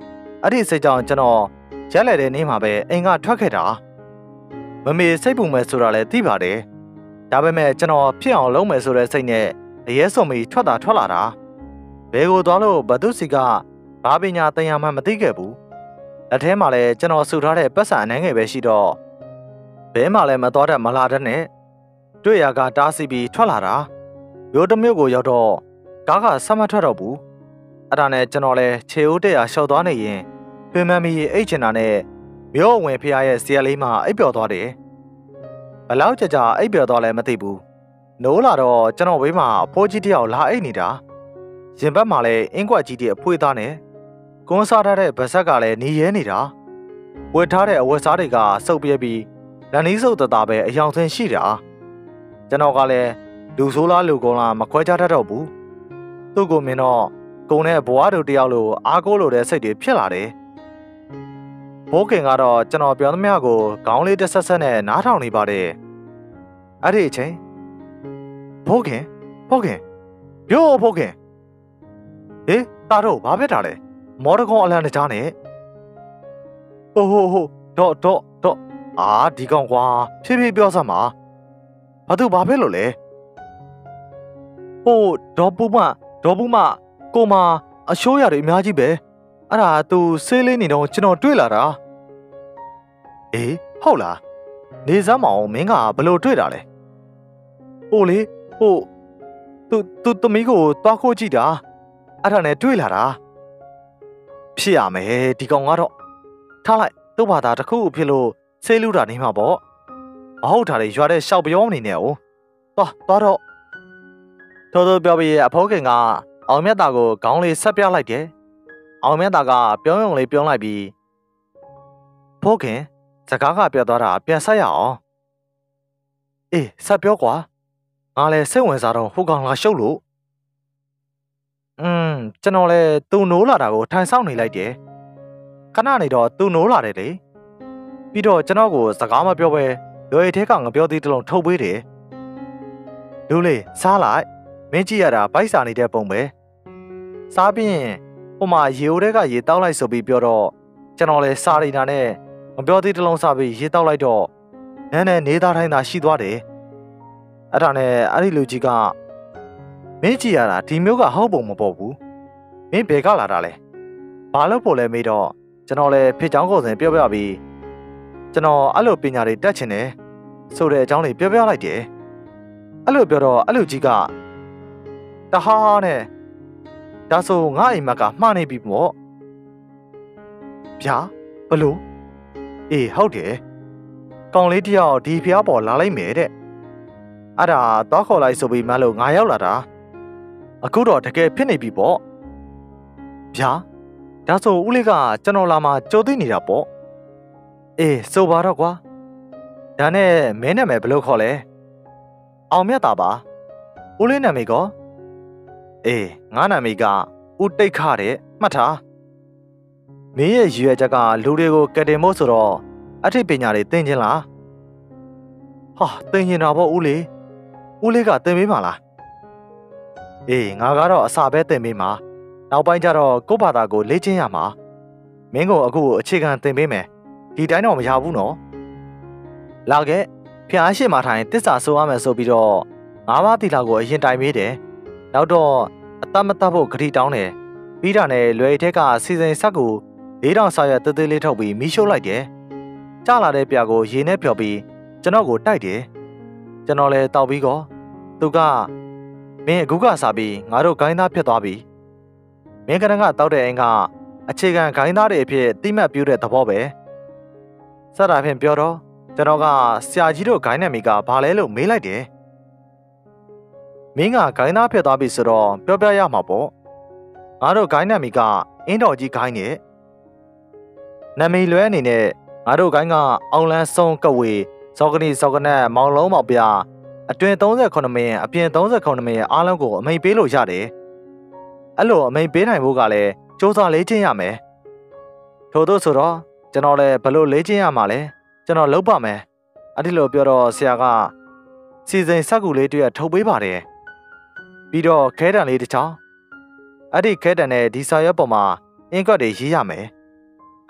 အဲ့ဒီစိတ်ကြောင့်ကျွန်တော်ရက်လက်တဲ့နေ့မှာပဲအိမ်ကထွက်ခဲ့တာမမေစိတ်ပူမယ်ဆိုတာလည်းသိပါတယ်ဒါပေမဲ့ကျွန်တော်ဖြစ်အောင်လုပ်မယ်ဆိုတဲ့စိတ်နဲ့အရေးဆုံးပြီးထွက်လာတာဘယ်ကိုသွားလို့ဘသူစီကဘာပညာတရားမှမသိခဲ့ဘူးလက်ထဲမှာလည်းကျွန်တော်စုထားတဲ့ပတ်စံအနှဲငယ်ပဲရှိတော့ဘဲမှလည်းမသွားတတ်မလာတတ်နဲ့တွေ့ရကတားစီပြီးထွက်လာတာမြို့တစ်မြို့ကိုရောက်တော့ကားကဆက်မထွက်တော့ဘူးအဲ့ဒါနဲ့ကျွန်တော်လည်းခြေဦးတရရှော့သွားနေရင်ပင်မမီအိတ်ချင်တာနဲ့မြို့ဝင်ဖျားရဲ့ဆရာလေးမှအိပ်ပျော်သွားတယ်ဘလောက်ကြာအိပ်ပျော်သွားလဲမသိဘူးနိုးလာတော့ကျွန်တော်ဘေးမှာအဖိုးကြီးတယောက်လာအိတ်နေတာရင်ဘတ်မှာလည်းအင်းကွက်ကြီးတဲ့အဖွေးသားနဲ့ကွန်းစားထားတဲ့ဗဆက်ကလည်းနီးရဲနေတာဝတ်ထားတဲ့အဝတ်စားတွေကစုပ်ပြဲပြီးလက်နီးစုပ်တပဲအယောင်ဆင်းရှိတာကျွန်တော်ကလည်းလူဆိုးလားလူကောင်းလားမခွဲခြားတတ်တော့ဘူးသူ့ကိုမြင်တော့ကုံနဲ့ဘွားတို့တယောက်လိုအားကိုးလိုတဲ့စိတ်တွေဖြစ်လာတယ်ဘိုးခင်ကတော့ကျွန်တော်ပြောသမျှကိုခေါင်းလေးတစ်ဆက်ဆက်နဲ့နားထောင်နေပါတယ်အဲ့ဒီအချိန်ဘိုးခင်ပြောဘိုးခင်ဟေးတာတို့ဘာဖြစ်တာလဲမော်ဒကွန်အလန်တကြားနဲ့ဟိုတော့အာဒီကောင်ကွာဖြည်းဖြည်းပြောစမ်းပါဘာသူဘာဖြစ်လို့လဲဟိုဒေါ်ပူမကိုမအရှိုးရတယ်အများကြီးပဲအဲ့ဒါသူဆေးလေးနေတော့ကျွန်တော်တွေ့လာတာအေးဟုတ်လားနေစမ်းမအောင်မင်းကဘလို့တွေ့တာလဲဟိုလေသူသမီးကိုတွားခိုးကြည့်တာအဲ့ဒါနဲ့တွေ့လာတာဖြစ်ရမယ်ဒီကောင်ကတော့ထားလိုက်သူ့ဘာသာတစ်ခုဖြစ်လို့ဆေးလူတာနေမှာပေါ့မဟုတ်တာလေရွာတဲ့ရှောက်ပြောနေနေအောင်သွားတော့ထိုးပြောပြီးအဖိုးခင်ကအောင်မြတ်တာကိုခေါင်းလေးဆက်ပြလိုက်တယ်အောင်မြတ်တာကပြောရုံလေးပြောလိုက်ပြီးဖိုးခင်စကားကပြောသွားတာပြန်ဆက်ရအောင်အေးဆက်ပြောကွာငါလည်းစိတ်ဝင်စားတော့ဟိုကောင်လာရှုပ်လို့ကျွန်တော်လည်းသူ့နိုးလာတာကိုထိုင်ဆောင်နေလိုက်တယ်ခဏနေတော့သူ့နိုးလာတယ်လေပြီးတော့ကျွန်တော်ကိုစကားမပြောဘဲရွေထဲကငပြောသေးတလုံးထုတ်ပေးတယ်လူလေးစားလိုက်မင်းကြည့်ရတာဗိုက်စာနေတဲ့ပုံပဲစားပြီးဟိုမှာရေအိုးတွေကရေတောက်လိုက်ဆိုပြီးပြောတော့ကျွန်တော်လည်းစားနေတာနဲ့မပြောသေးတလုံးစားပြီးရေတောက်လိုက်တော့နန်းနဲ့နေသားထိုင်းသာရှိသွားတယ်အဲ့ဒါနဲ့အဲ့ဒီလူကြီးကမင်းကြည့်ရတာဒီမျိုးကဟုတ်ပုံမပေါ်ဘူးမင်းဘယ်ကလာတာလဲဘာလို့ဖို့လဲမေးတော့ကျွန်တော်လည်းဖေချောင်းကိုယ်စင်ပြောပြပြီးကျွန်တော်အဲ့လိုပညာတွေတက်ချင်တယ်ဆိုတဲ့အကြောင်းလေးပြောပြလိုက်တယ်အဲ့လိုပြောတော့အဲ့လူကြီးကတဟားနဲ့ဒါဆိုငါအိမ်မက်ကမှားနေပြီပေါ့ဗျာဘလို့အေးဟုတ်တယ်ကောင်လေးတယောက်ဒီဖျားပေါ်လာလိုက်မယ်တဲ့အဲ့ဒါသွားခေါ်လိုက်ဆိုပြီးမှလို့ငါရောက်လာတာအခုတော့တကယ်ဖြစ်နေပြီပေါ့ဗျာဒါဆိုဦးလေးကကျွန်တော်လာမှကြိုသိနေတာပေါ့အေးဆိုပါတော့ကွာဒါနဲ့မင်းနာမည်ဘယ်လိုခေါ်လဲအောင်မြတ်တာပါဦးလေးနာမည်ကောအေးငါနာမည်ကဦးတိတ်ခတဲ့မှတ်ထားမင်းရဲ့ရည်ရွယ်ချက်ကလူတွေကိုကယ်တင်ဖို့ဆိုတော့အထိပညာတွေသင်ခြင်းလားဟာသင်နေတာပေါ့ဦးလေးကသင်ပေးမှာလားအေးငါကတော့အစာပဲသင်ပေးမှာနောက်ပိုင်းကျတော့ကိုယ့်ဘာသာကိုလေ့ကျင့်ရမှာမင်းကိုအခုအခြေခံသင်ပေးမယ်ဒီတိုင်းတော့မရဘူးနော်လာခဲ့ဖျားရှိမှထိုင်တစ္ဆာဆိုရမယ်ဆိုပြီးတော့ငါးပါးတီလာကိုအရင်တိုင်ပေးတယ်နောက်တော့အတမတ်ဖို့ဂတိတောင်းတယ်ပြီးတာနဲ့လွယ်ထက်ကစီစဉ်ဆက်ကို4000ဆာရွက်သေးသေးလေးထုတ်ပြီးမီးရှို့လိုက်တယ်ကျလာတဲ့ပြာကိုရေနဲ့ဖျော်ပြီးကျွန်တော်ကိုတိုက်တယ်ကျွန်တော်လည်းတောက်ပြီးတော့သူကမင်းအခုကစားပြီးငါတို့ဂိုင်းသားဖြစ်သွားပြီမင်းကနကတောက်တဲ့အင်းကအခြေခံဂိုင်းသားတွေအဖြစ်တိမှတ်ပြတဲ့သဘောပဲစတာဖြင့်ပြောတော့ကျွန်တော်ကဆရာကြီးတို့ဂိုင်းနာမည်ကဘာလဲလို့မေးလိုက်တယ်မင်းကဂိုင်းသားဖြစ်သွားပြီဆိုတော့ပြောပြရမှာပေါ့ငါတို့ဂိုင်းနာမည်ကအင်းတော်ကြီးဂိုင်းနဲ့နာမည်လွဲအနေနဲ့ငါတို့ဂိုင်းကအောင်လန်းဆုံးကဝေစောကနီစောကနက်မောင်လုံးမောင်ပြအတွင်38မင်းအပြင်38မင်းအားလုံးကိုအမိန်ပေးလို့ရတယ်အဲ့လိုအမိန်ပေးနိုင်ဖို့ကလည်းစ조사လေ့ကျင့်ရမယ်ထို့သောဆိုတော့ကျွန်တော်လည်းဘလို့လေ့ကျင့်ရမှာလဲကျွန်တော်လုပ်ပါမယ်အဲ့ဒီလိုပြောတော့ဆရာကစီစဉ်စက်ကူလေးတွေထုတ်ပေးပါတယ်ပြီးတော့ခဲတံလေးတစ်ချောင်းအဲ့ဒီခဲတံနဲ့ဒီစာရွက်ပေါ်မှာအင်္ဂတ်တွေရေးရမယ်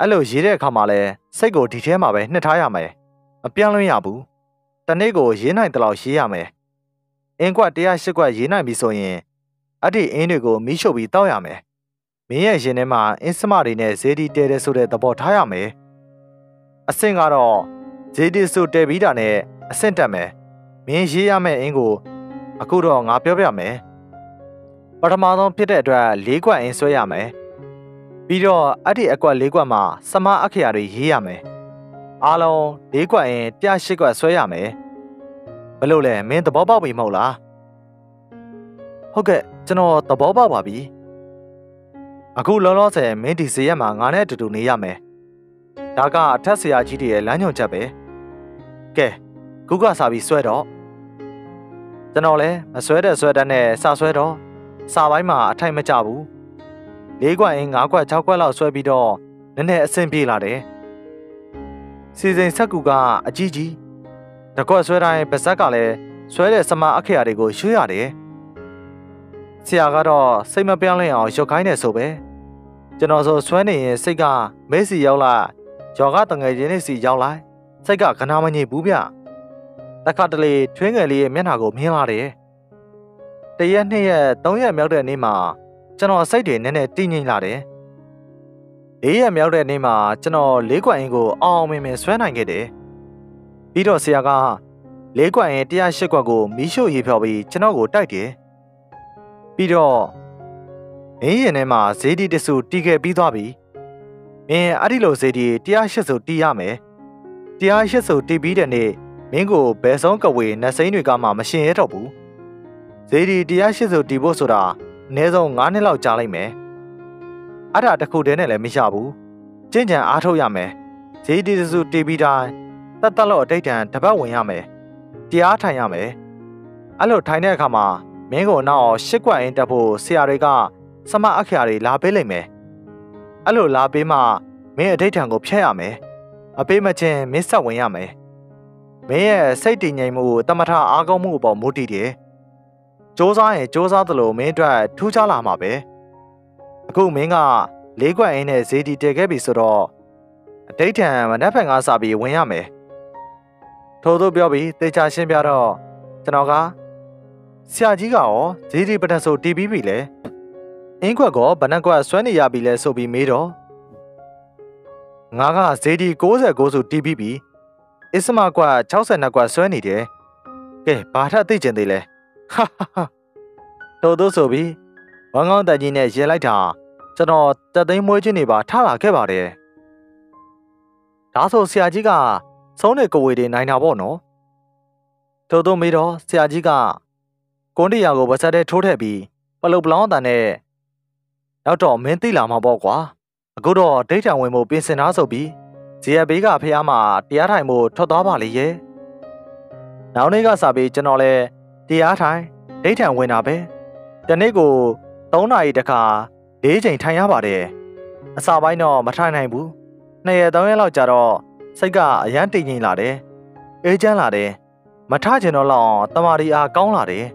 အဲ့လိုရေးတဲ့အခါမှာလဲစိတ်ကိုဒီထဲမှာပဲနှစ်ထားရမယ်မပြောင်းလဲရဘူးတနေ့ကိုရေးနိုင်တဲ့လောက်ရေးရမယ်အင်းကွက်108ကွက်ရေးနိုင်ပြီဆိုရင်အဲ့ဒီအင်းတွေကိုမီးရှို့ပြီးတောက်ရမယ်မင်းရဲ့ရင်ထဲမှာအင်းစမတွေနဲ့ဇေဒီတဲတဲ့ဆိုတဲ့သဘောထားရမယ်အဆင့်ကတော့ဇေဒီဆိုတဲပြီးတာနဲ့အဆင့်တက်မယ်မင်းရေးရမယ့်အင်းကိုအခုတော့ငါပြောပြမယ်ပထမဆုံးဖြစ်တဲ့အတွက်၄ကွက်အင်းဆွဲရမယ်ပြီးတော့အဲ့ဒီအကွက်၄ကွက်မှာစမအခရာတွေရေးရမယ်အားလုံး၄ကွက်အင်း108ကွက်ဆွဲရမယ်ဘယ်လိုလဲမင်းသဘောပေါက်ပြီမဟုတ်လားဟုတ်ကဲ့ကျွန်တော်သဘောပေါက်ပါပြီအခုလောလောဆယ်မင်းဒီဇေယျမှာငါနဲ့အတူတူနေရမယ်ဒါကအထက်ဆရာကြီးတွေရဲ့လမ်းညွှန်ချက်ပဲကဲခုကစာပြီးဆွဲတော့ကျွန်တော်လည်းမဆွဲတဲ့ဆွဲတန်းနဲ့စာဆွဲတော့စာပိုင်းမှာအထိုက်မကျဘူး၄ကွက်အင်း၅ကွက်၆ကွက်လောက်ဆွဲပြီးတော့နည်းနည်းအဆင်ပြေလာတယ်စီစဉ်ဆက်ကူကအကြီးကြီးတကွက်ဆွဲတိုင်းပါဇက်ကလည်းဆွဲတဲ့စမအခရာတွေကိုရွှေ့ရတယ်ဆရာကတော့စိတ်မပြောင်းလဲအောင်ရုပ်ခိုင်းနေဆိုပဲကျွန်တော်ဆိုဆွဲနေရင်စိတ်ကမဲစီရောက်လာယောဂတငယ်ချင်းတွေစီရောက်လာစိတ်ကခဏမငြိမ်ဘူးဗျတခါတလေထွေးငယ်လေးရဲ့မျက်နှာကိုမြင်လာတယ်တရက်နှစ်ရက်၃ရက်မြောက်တဲ့နေ့မှာကျွန်တော်စိတ်တွေနည်းနည်းတည်ငြိမ်လာတယ်၄ရက်မြောက်တဲ့နေ့မှာကျွန်တော်၄ကွက်အင်းကိုအောင်မင်မင်ဆွဲနိုင်ခဲ့တယ်ပြီးတော့ဆရာက၄ကွက်အင်း108ကွက်ကိုမီးရှို့ရေးဖြော်ပြီးကျွန်တော်ကိုတိုက်တယ်ပြီးတော့မင်းရင်ထဲမှာဇေဒီတဆူတီးခဲ့ပြီးသွားပြီမင်းအဲ့ဒီလိုဇေဒီ108ဆူတီးရမယ်108ဆူတီးပြီးတဲ့နေ့မင်းကိုဘယ်ဆုံးကဝေနှစိမ့်တွေကမှမရှင်ရတော့ဘူးဇေဒီ108ဆူတီးဖို့ဆိုတာအနည်းဆုံး9နှစ်လောက်ကြာလိုက်မယ်အဲ့ဒါတစ်ခုတည်းနဲ့လည်းမရဘူးကျင့်ကြံအားထုတ်ရမယ်ဇေဒီတဆူတီးပြီးတိုင်းတတ်လို့အတိတ်တန်တပတ်ဝင်ရမယ်တရားထိုင်ရမယ်အဲ့လိုထိုင်တဲ့အခါမှာမင်းကိုနောက်၈ကွက်အင်းတက်ဖို့ဆရာတွေကစမအခရာတွေလာပေးလိုက်မယ်အဲ့လိုလာပေးမှမင်းအတိတ်ထံကိုဖျက်ရမယ်အပေးမချင်းမင်းဆက်ဝင်ရမယ်မင်းရဲ့စိတ်တည်ငြိမ်မှုတမထအားကောင်းမှုအပေါ်မူတည်တယ်စ조사ရင်စ조사သလိုမင်းအတွက်ထူးခြားလာမှာပဲအခုမင်းက၄ကွက်အင်းနဲ့ဇေဒီတည်ခဲ့ပြီဆိုတော့အတိတ်ထံမနှက်ဖက်ငါစာပြီးဝင်ရမယ်ထို့သို့ပြောပြီးတေချာရှင်းပြတော့ကျွန်တော်ကဆရာကြီးကရောဇေဒီပထဆိုတီးပြီးပြီလေအင်းခွက်ကဘဏ္ဍကွက်ဆွဲနေရပြီလဲဆိုပြီးမေးတော့ငါကဇေဒီ69ဆိုတီးပြီးပြီအစ္စမကွက်62ကွက်ဆွဲနေတယ်ကဲဘာထသိကျင်သေးလဲဟာဟာတို့တို့ဆိုပြီးဝမ်းကောင်းတကြီးနဲ့ရဲလိုက်တာကျွန်တော်တက်သိမ်းမွေးချင်းနေပါထလာခဲ့ပါတယ်ဒါဆိုဆရာကြီးကဆုံးတဲ့ကိုဝေတွေနိုင်တာပေါ့နော်တို့တို့မေးတော့ဆရာကြီးကကွန်တီယာကိုပါဆက်တဲ့ထိုးထည့်ပြီးပလုတ်ပလောင်းတန်နဲ့နောက်တော့မင်းသိလာမှာပေါ့ကွာအခုတော့ဒိတ်ထံဝင်ဖို့ပြင်ဆင်သားဆိုပြီးဇေယျဘေးကဖះမှာတရားထိုင်ဖို့ထွက်သွားပါလေရဲ့နောက်နေ့ကစပြီးကျွန်တော်လည်းတရားထိုင်ဒိတ်ထံဝင်တာပဲတနေ့ကို3နာရီတခါ4ချိန်ထိုင်ရပါတယ်အစပိုင်းတော့မထိုင်နိုင်ဘူး2ရက်3ရက်လောက်ကြာတော့စိတ်ကအယမ်းတည်ငြိမ်လာတယ်အေးချမ်းလာတယ်မထချင်တော့လောက်တမာရီအားကောင်းလာတယ်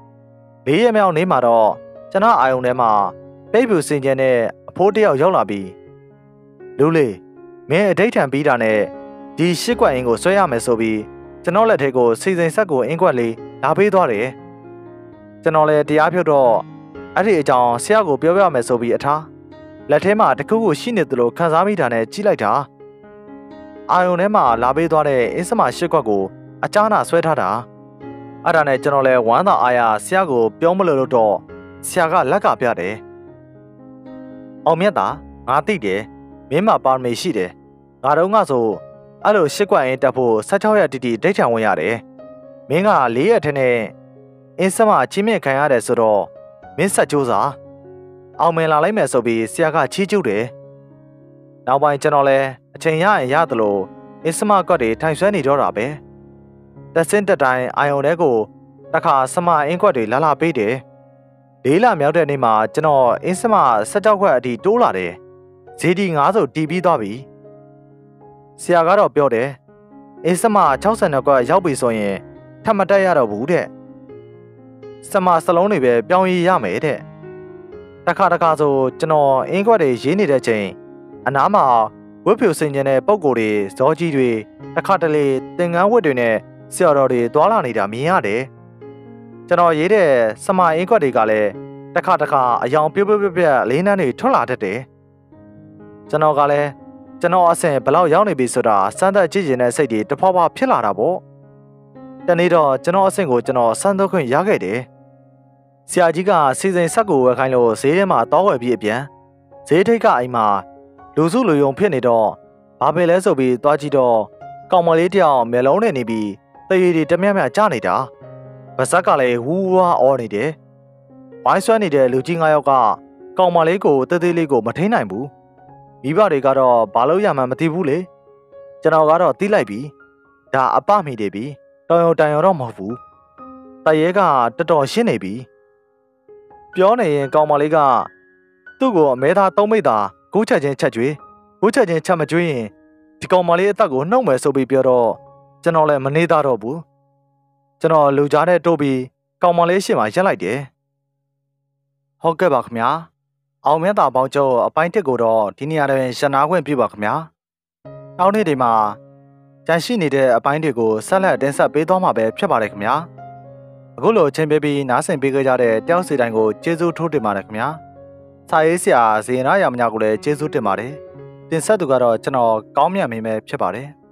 4ရက်မြောက်နေ့မှာတော့ကျွန်တော်အာယုံထဲမှာပိတ်ပြူစင်ကျဲနဲ့အဖိုးတယောက်ရောက်လာပြီးလူလေးမင်းအဒိတ်ထံပြီးတာနဲ့ဒီ၈ကွက်အင်းကိုဆွဲရမယ်ဆိုပြီးကျွန်တော်လက်ထဲကိုစီစဉ်ဆက်ကိုအင်းကွက်လေးလာပေးသွားတယ်ကျွန်တော်လည်းတရားဖြုတ်တော့အဲ့ဒီအကြောင်းဆရာကိုပြောပြမယ်ဆိုပြီးအထားလက်ထဲမှာတခုခုရှိနေသလိုခံစားမိတာနဲ့ကြီးလိုက်တာအာယုံထဲမှာလာပေးသွားတဲ့အင်းစမ၈ကွက်ကိုအချားနာဆွဲထားတာအဲ့ဒါနဲ့ကျွန်တော်လည်းဝမ်းသာအားရဆရာကိုပြောမလို့တော့ဆရာကလက်ကပြတယ်အောင်မြတ်တာငါသိတယ်မင်းမှာပါရမီရှိတယ်ငါတော့ငါဆိုအဲ့လို၈ကွက်အင်းတက်ဖို့16ရက်တိတိဒိတ်ထံဝင်ရတယ်မင်းက4ရက်ထဲနဲ့အင်းစမချင်းမြင့်ခံရတယ်ဆိုတော့မင်းဆက်ကြိုးစားအောင်မင်လာလိုက်မယ်ဆိုပြီးဆရာကချီးကျူးတယ်နောက်ပိုင်းကျွန်တော်လည်းအချိန်ရရင်ရတယ်လို့အင်းစမကွက်တွေထိုင်ဆွဲနေတော့တာပဲတက်စင်းတက်တိုင်းအာယုံထဲကိုတခါစမအင်းကွက်တွေလာလာပေးတယ်4လမြောက်တဲ့နေ့မှာကျွန်တော်အင်းစမ16ခွက်အထိတိုးလာတယ်ဇေဒီ9ဆိုတီးပြီးသွားပြီဆရာကတော့ပြောတယ်အင်းစမ62ခွက်ရောက်ပြီဆိုရင်ထပ်မတက်ရတော့ဘူးတဲ့စမစလုံးတွေပဲပြောင်းရည်ရမယ်တဲ့တခါတခါဆိုကျွန်တော်အင်းခွက်တွေရေးနေတဲ့ချိန်အနားမှာဝတ်ဖြူစင်ကျင်တဲ့ပုံကိုယ်တွေဇောကြီးတွေတစ်ခါတလေသင်္ကန်းဝတ်တွေနဲ့ဆရာတော်တွေသွာလာနေတာမြင်ရတယ်ကျွန်တော်ရေးတဲ့စမအင်းခွက်တွေကလည်းတစ်ခါအယောင်ပြပြလေးနှန်းတွေထွက်လာတတ်တယ်ကျွန်တော်ကလည်းကျွန်တော်အဆင်ဘလောက်ရောက်နေပြီဆိုတာစမ်းသပ်ကြည့်ကျင်တဲ့စိတ်တွေတဖွာဖွာဖြစ်လာတာပေါ့တနေ့တော့ကျွန်တော်အဆင်ကိုကျွန်တော်စမ်းသပ်ခွင့်ရခဲ့တယ်ဆရာကြီးကစီစဉ်ဆက်ကိုဝယ်ခိုင်းလို့ဈေးထဲမှာတောဝယ်ပြီးအပြန်ဈေးထိပ်ကအိမ်မှာလူစုလူယုံဖြစ်နေတော့ဘာပဲလဲဆိုပြီးသွားကြည့်တော့ကောင်မလေးတယောက်မျက်လုံးနဲ့နေပြီးတရေတွေတမျက်မျက်ကျနေတာဗစက်ကလည်းဝူဝါအော်နေတယ်ဝိုင်းဆွဲနေတဲ့လူကြီး9ယောက်ကကောင်မလေးကိုတေးသေးလေးကိုမထိန်နိုင်ဘူးမိဘတွေကတော့ဘာလို့ရမှန်းမသိဘူးလေကျွန်တော်ကတော့တီးလိုက်ပြီဒါအပမိတယ်ပြီတော်ရုံတန်ရုံတော့မဟုတ်ဘူးတရဲကတော်တော်ရှင်းနေပြီပြောနေရင်ကောင်မလေးကသူ့ကိုအမဲသားသုံးမိသားဂိုးချက်ချင်းချက်ကြွေးဂိုးချက်ချင်းချက်မကြွေးရင်ဒီကောင်မလေးအသက်ကိုနှုတ်မယ်ဆိုပြီးပြောတော့ကျွန်တော်လည်းမနေသားတော့ဘူးကျွန်တော်လူကြားနဲ့တိုးပြီးကောင်မလေးရှေ့မှာရက်လိုက်တယ်ဟုတ်ကဲ့ပါခင်ဗျာအောင်မြတ်တာပေါင်းကျော်အပိုင်းတစ်ကိုတော့ဒီနေရာတွင်ရှင်းနာခွင့်ပြုပါခင်ဗျာနောက်နေ့ဒီမှာကြန့်ရှိနေတဲ့အပိုင်းတွေကိုဆက်လက်တင်ဆက်ပေးသွားမှာပဲဖြစ်ပါတယ်ခင်ဗျာအခုလိုချင်းပေးပြီးနားဆင်ပေးကြတဲ့တယောက်စီတိုင်းကိုကျေးဇူးထိုးတင်ပါတယ်ခင်ဗျာစာရေးဆရာဇေယျနာရမညာကိုလည်းကျေးဇူးတင်ပါတယ်တင်ဆက်သူကတော့ကျွန်တော်ကောင်းမြတ်မင်းပဲဖြစ်ပါတယ်